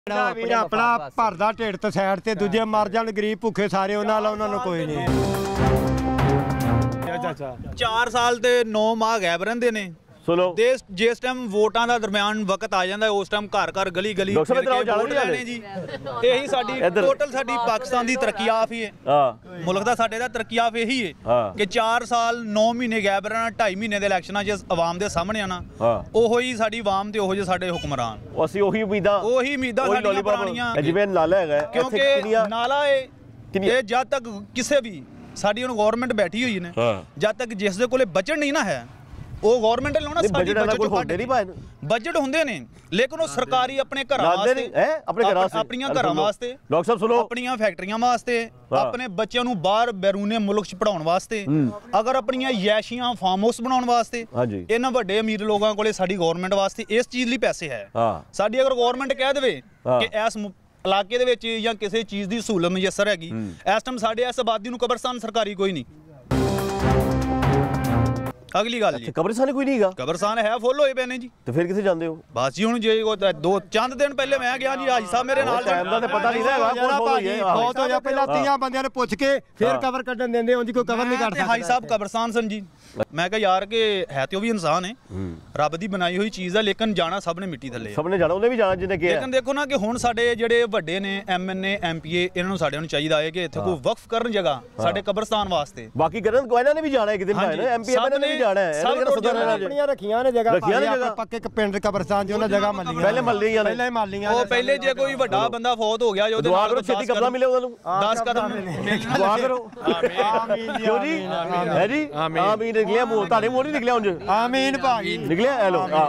ਵੀਰ ਆਪਣਾ ਭਰਦਾ ਢਿੱਡ ਤੇ ਸਾਈਡ ਤੇ ਦੂਜੇ ਮਰ ਜਾਣ ਗਰੀਬ ਭੁੱਖੇ ਸਾਰੇ ਉਹਨਾਂ ਨੂੰ ਕੋਈ ਨਹੀਂ। ਅੱਛਾ 4 ਸਾਲ ਤੇ 9 ਮਾਹ ਗੈਬ ਰਹਿੰਦੇ ਨੇ। ਸੁਣੋ ਜਿਸ ਟਾਈਮ ਵੋਟਾਂ ਦਾ ਦਰਮਿਆਨ ਵਕਤ ਆ ਜਾਂਦਾ ਉਸ ਟਾਈਮ ਘਰ ਘਰ ਗਲੀ ਗਲੀ ਵੋਟ ਲੈਣੇ ਜੀ। ਇਹੀ ਸਾਡੀ ਟੋਟਲ ਸਾਡੀ ਪਾਕਿਸਤਾਨ ਦੀ ਤਰੱਕੀਆਫ ਹੀ ਹੈ। ਮੁਲਕ ਦਾ ਸਾਡੇ ਦਾ ਤਰੱਕੀਆਫ ਇਹੀ ਹੈ ਕਿ 4 ਸਾਲ 9 ਮਹੀਨੇ ਗੈਬ ਰਹਿਣਾ, 2.5 ਮਹੀਨੇ ਦੇ ਇਲੈਕਸ਼ਨਾਂ 'ਚ ਆਵਾਮ ਦੇ ਸਾਹਮਣੇ ਆਣਾ। ਉਹੋ ਹੀ ਸਾਡੀ ਆਵਾਮ ਤੇ ਉਹੋ ਜਿਹੇ ਸਾਡੇ ਹੁਕਮਰਾਨ। ਅਸੀਂ ਉਹੀ ਉਮੀਦਾਂ ਸਾਡੀਆਂ ਪੁਰਾਣੀਆਂ। ਜਿਵੇਂ ਨਾਲਾ ਹੈਗਾ ਕਿਉਂਕਿ ਨਾਲਾ ਇਹ ਜਦ ਤੱਕ ਕਿਸੇ ਵੀ ਸਾਡੀ ਹੁਣ ਗਵਰਨਮੈਂਟ ਬੈਠੀ ਹੋਈ ਨੇ, ਜਦ ਤੱਕ ਜਿਸ ਦੇ ਕੋਲੇ ਬਜਟ ਨਹੀਂ ਨਾ ਹੈ ਉਹ ਗਵਰਨਮੈਂਟ ਲਾਉਣਾ। ਸਾਡੀ ਬਜਟ ਹੁੰਦੇ ਨੇ ਲੇਕਿਨ ਉਹ ਸਰਕਾਰੀ ਆਪਣੇ ਘਰਾਂ ਵਾਸਤੇ, ਆਪਣੀਆਂ ਘਰਾਂ ਵਾਸਤੇ, ਡਾਕਟਰ ਸਾਹਿਬ ਸੁਣੋ, ਆਪਣੀਆਂ ਫੈਕਟਰੀਆਂ ਵਾਸਤੇ, ਆਪਣੇ ਬੱਚਿਆਂ ਨੂੰ ਬਾਹਰ ਬੈਰੂਨੇ ਮੁਲਕ 'ਚ ਪੜਾਉਣ ਵਾਸਤੇ, ਅਗਰ ਆਪਣੀਆਂ ਯੈਸ਼ੀਆਂ ਫਾਰਮ ਹਾਊਸ ਬਣਾਉਣ ਵਾਸਤੇ, ਇਹਨਾਂ ਵੱਡੇ ਅਮੀਰ ਲੋਕਾਂ ਕੋਲੇ ਸਾਡੀ ਗਵਰਨਮੈਂਟ ਵਾਸਤੇ ਇਸ ਚੀਜ਼ ਲਈ ਪੈਸੇ ਹੈ। ਸਾਡੀ ਅਗਰ ਗਵਰਨਮੈਂਟ ਕਹਿ ਦੇਵੇ ਕਿ ਇਸ ਇਲਾਕੇ ਦੇ ਵਿੱਚ ਜਾਂ ਕਿਸੇ ਚੀਜ਼ ਦੀ ਸਹੂਲਤ ਮੁਯੱਸਰ ਹੈਗੀ, ਇਸ ਟਾਈਮ ਸਾਡੇ ਇਸ ਆਬਾਦੀ ਨੂੰ ਕਬਰਸਤਾਨ ਸਰਕਾਰੀ ਕੋਈ ਨਹੀਂ। ਅਗਲੀ ਗੱਲ ਜੀ ਕਬਰਸਤਾਨ ਕੋਈ ਨਹੀਂ ਹੈਗਾ। ਕਬਰਸਤਾਨ ਹੈ ਫੁੱਲ ਹੋਏ ਪਏ ਨੇ ਜੀ। ਤੇ ਫਿਰ ਕਿੱਥੇ ਜਾਂਦੇ ਹੋ? ਬਸ ਜੀ ਹੁਣ ਜੇ 2 ਚੰਦ ਦਿਨ ਪਹਿਲੇ ਮੈਂ ਗਿਆ ਜੀ, ਹਾਜੀ ਸਾਹਿਬ ਮੇਰੇ ਨਾਲ ਟਾਈਮ ਦਾ ਤੇ ਪਤਾ ਨਹੀਂ ਹੈਗਾ ਬਹੁਤ ਹੋ ਜਾ। ਪਹਿਲਾਂ 30 ਬੰਦਿਆਂ ਨੂੰ ਪੁੱਛ ਕੇ ਫਿਰ ਕਵਰ ਕੱਢਣ ਦਿੰਦੇ, ਉਂਝ ਕੋਈ ਕਵਰ ਨਹੀਂ ਕਰ ਸਕਦਾ। ਹਾਜੀ ਸਾਹਿਬ ਕਬਰਸਤਾਨ ਸਨ ਜੀ। ਮੈਂ ਕਿਹਾ ਯਾਰ ਕਿ ਹੈ ਤੇ ਉਹ ਵੀ ਇਨਸਾਨ ਹੈ, ਰੱਬ ਦੀ ਬਣਾਈ ਹੋਈ ਚੀਜ਼ ਹੈ, ਲੇਕਿਨ ਜਾਣਾ ਸਭ ਨੇ ਮਿੱਟੀ ਥੱਲੇ, ਸਭ ਨੇ ਜਾਣਾ, ਉਹਨੇ ਵੀ ਜਾਣਾ ਜਿਹਨੇ ਕਿਹਾ। ਲੇਕਿਨ ਦੇਖੋ ਨਾ ਕਿ ਹੁਣ ਸਾਡੇ ਜਿਹੜੇ ਵੱਡੇ ਨੇ MNA MPA ਇਹਨਾਂ ਨੂੰ ਸਾਡਿਆਂ ਨੂੰ ਚਾਹੀਦਾ ਹੈ ਕਿ ਇੱਥੇ ਕੋਈ ਵਕਫ ਕਰਨ ਜਗ੍ਹਾ ਸਾਡੇ ਕਬਰਸਤਾਨ ਵਾਸਤੇ। ਬਾਕੀ ਕਰਨ ਕੋਈ ਇਹਨਾਂ ਨੇ ਵੀ ਜਾਣਾ ਇੱਕ ਦਿਨ, MPA ਨੇ ਵੀ ਜਾਣਾ ਹੈ। ਆਪਣੀਆਂ ਰੱਖੀਆਂ ਨੇ ਜਗ੍ਹਾ ਪੱਕੇ ਪਿੰਡ ਕਬਰਸਤਾਨ ਚ ਉਹਨਾਂ ਜਗ੍ਹਾ ਮੱਲੀਆਂ, ਪਹਿਲੇ ਮੱਲੀਆਂ ਨੇ, ਉਹ ਪਹਿਲੇ ਜੇ ਕੋਈ ਵੱਡਾ ਬੰਦਾ ਫੌਤ ਹੋ ਗਿਆ ਉਹਦੇ ਨਾਲ ਛੇਤੀ ਕਬਜ਼ਾ ਮਿਲੇ ਉਹਨਾਂ ਨੂੰ 10 ਕਦਮ ਦੁਆ ਕਰੋ। ਆਮੀਨ ਕਿਉਂ ਜੀ? ਹੈ ਜੀ ਆਮੀਨ ਨਿਕਲਿਆ ਮੂੰਹ ਤੁਹਾਡੇ ਮੂੰਹ ਨਹੀਂ ਨਿਕਲਿਆ ਉਂਝ? ਆਮੀਨ ਭਾਈ ਨਿਕਲਿਆ। ਹੈਲੋ